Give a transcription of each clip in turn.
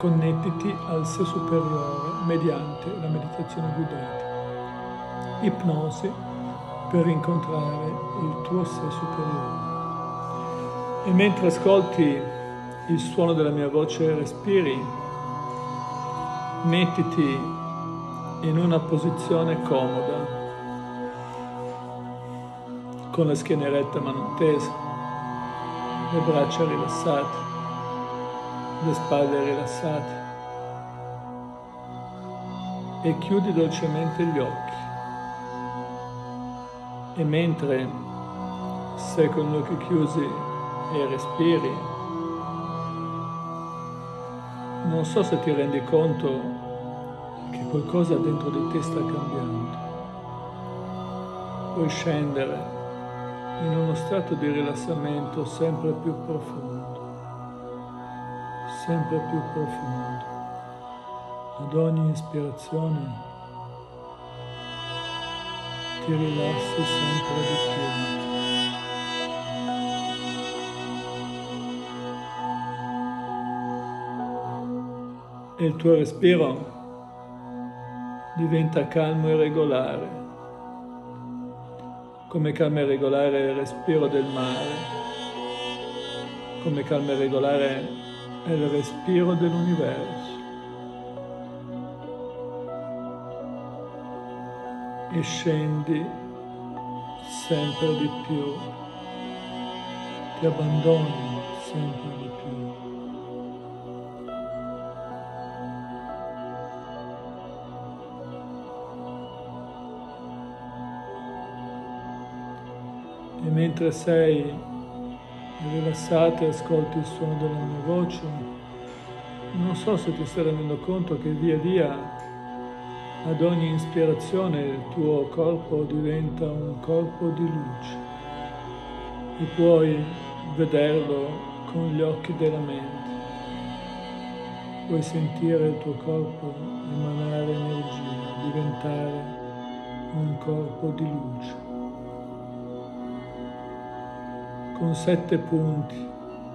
Connettiti al sé superiore mediante la meditazione guidata. Ipnosi per incontrare il tuo sé superiore. E mentre ascolti il suono della mia voce e respiri, mettiti in una posizione comoda, con la schiena eretta ma non tesa, le braccia rilassate, le spalle rilassate, e chiudi dolcemente gli occhi. E mentre sei con gli occhi chiusi e respiri, non so se ti rendi conto che qualcosa dentro di te sta cambiando. Puoi scendere in uno stato di rilassamento sempre più profondo, sempre più profondo. Ad ogni ispirazione ti rilassi sempre di più. E il tuo respiro diventa calmo e regolare, come calmo e regolare è il respiro del mare, come calmo e regolare è il respiro dell'universo. E scendi sempre di più, ti abbandoni sempre di più. E mentre sei rilassato e ascolti il suono della mia voce, non so se ti stai rendendo conto che via via ad ogni ispirazione il tuo corpo diventa un corpo di luce e puoi vederlo con gli occhi della mente. Puoi sentire il tuo corpo emanare energia, diventare un corpo di luce, con 7 punti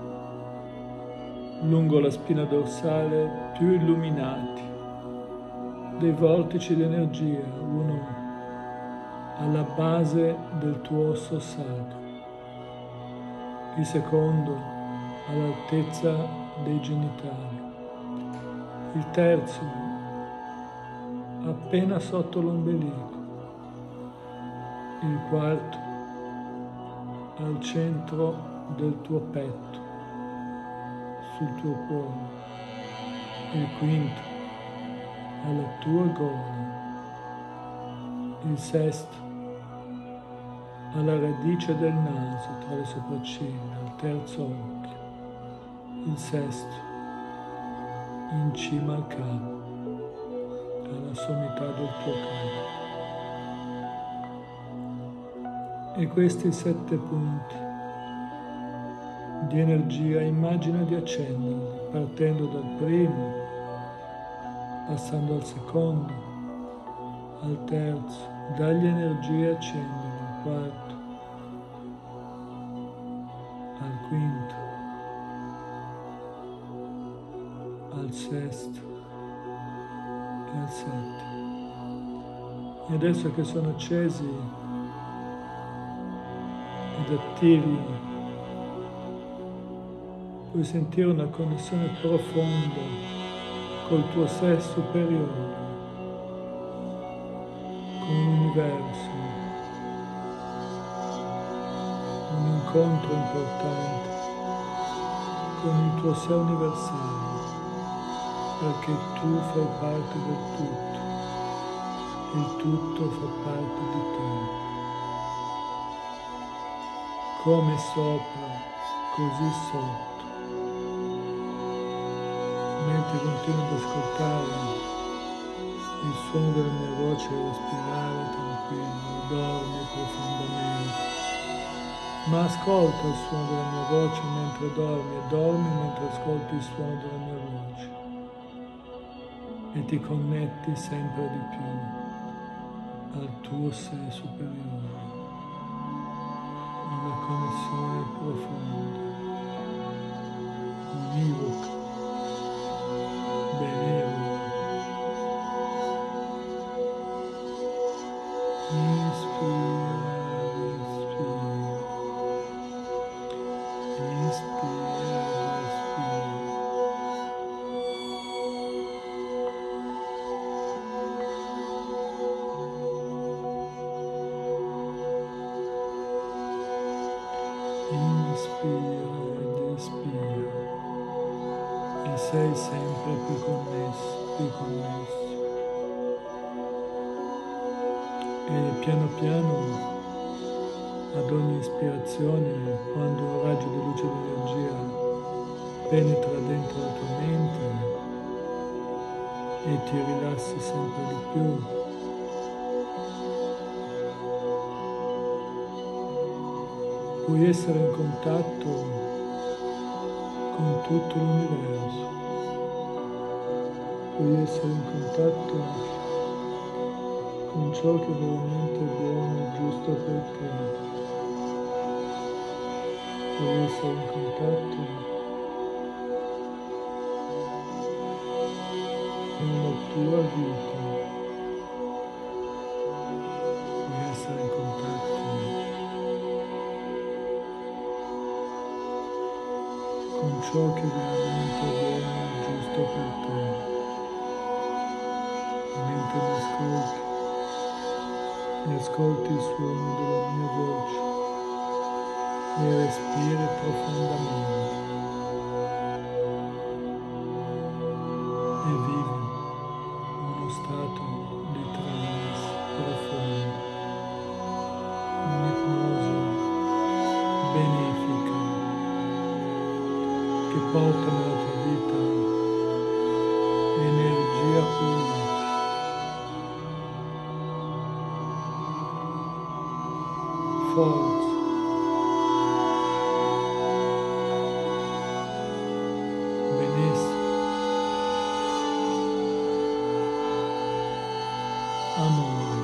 lungo la spina dorsale più illuminati, dei vortici di energia, uno alla base del tuo osso sacro, il secondo all'altezza dei genitali, il terzo appena sotto l'ombelico, il quarto al centro del tuo petto, sul tuo cuore, il quinto alla tua gola, il sesto alla radice del naso tra le sopracciglia, al terzo occhio, il sesto in cima al capo, alla sommità del tuo capo. E questi 7 punti di energia immagina di accenderli, partendo dal primo, passando al secondo, al terzo, dagli energie accendere al quarto, al quinto, al sesto e al settimo. E adesso che sono accesi ed attivi, puoi sentire una connessione profonda col tuo sé superiore, con l'universo, un incontro importante con il tuo sé universale, perché tu fai parte del tutto, il tutto fa parte di te. Come sopra, così sotto. Mentre continuo ad ascoltare il suono della mia voce e respirare tranquillo, dormi profondamente. Ma ascolta il suono della mia voce mentre dormi e dormi mentre ascolti il suono della mia voce. E ti connetti sempre di più al tuo sé superiore. Una connessione profonda, univoca. sempre più connesso, più connesso. E piano piano, ad ogni ispirazione, quando un raggio di luce di energia penetra dentro la tua mente e ti rilassi sempre di più, puoi essere in contatto con tutto l'universo, puoi essere in contatto con ciò che è veramente buono e giusto per te, puoi essere in contatto con la tua vita, puoi essere in contatto con ciò che è veramente buono e giusto per te. Mentre mi ascolti il suono della mia voce e respiri profondamente e vivi uno stato di trance profondo, un'ipnosi benefica che porta nella tua vita energia pura, forza, benessere, amore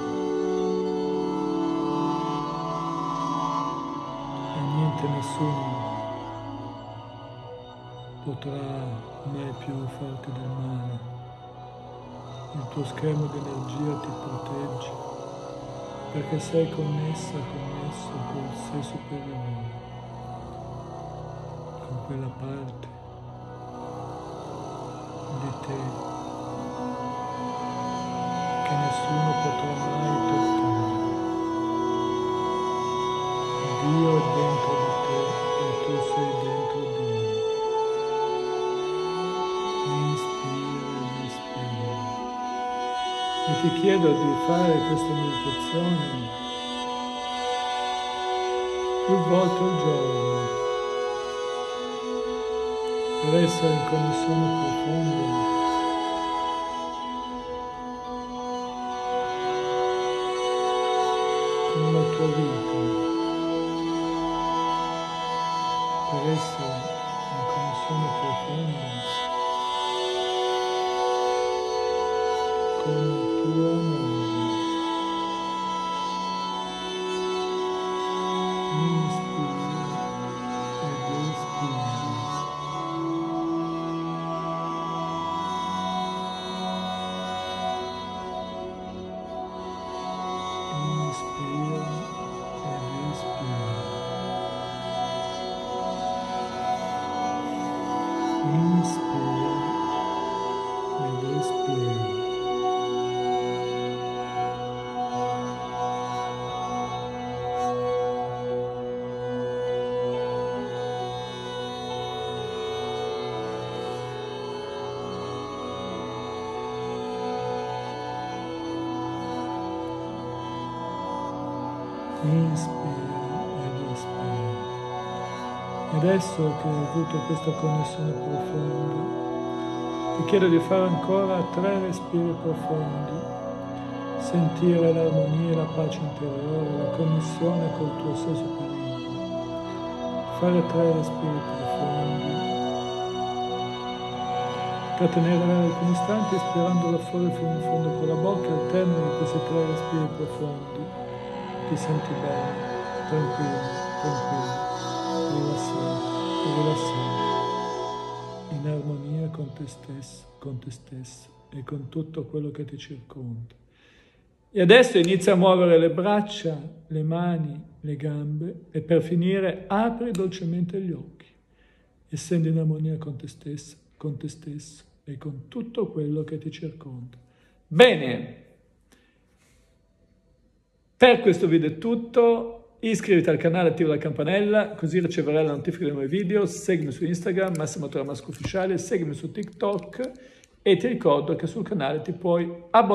e niente, nessuno potrà mai più farti del male. Il tuo schermo di energia ti protegge perché sei connesso col sé superiore, con quella parte di te che nessuno potrà mai toccare. Dio è dentro di te e tu sei dentro Dio. Inspira ed espira. E ti chiedo di fare questa meditazione più volte al giorno per essere in connessione profonda con la tua vita, per essere in connessione profonda con il tuo amore. Inspira ed espira. Inspira ed espira. Inspira ed espira. Inspira ed espira. E adesso che hai avuto questa connessione profonda, ti chiedo di fare ancora 3 respiri profondi, sentire l'armonia e la pace interiore, la connessione col tuo sé superiore. Fare 3 respiri profondi, trattenere alcuni istanti ispirandola fuori fino in fondo con la bocca. Al termine di questi 3 respiri profondi ti senti bene, tranquillo, rilassato, in armonia con te stesso e con tutto quello che ti circonda. E adesso inizia a muovere le braccia, le mani, le gambe e per finire apri dolcemente gli occhi, essendo in armonia con te stesso e con tutto quello che ti circonda. Bene, per questo video è tutto. Iscriviti al canale, attiva la campanella, così riceverai la notifica dei nuovi video. Seguimi su Instagram, Massimo Tramasco Ufficiale, seguimi su TikTok e ti ricordo che sul canale ti puoi abbonare.